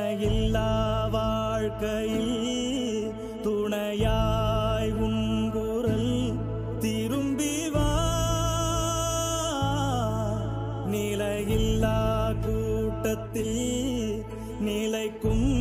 இணையில்லா வாழ்க்கையில் துணையாய் உன் குரல் திரும்பி வா. நிலையில்லா கூட்டத்தில் நிலைக்கும்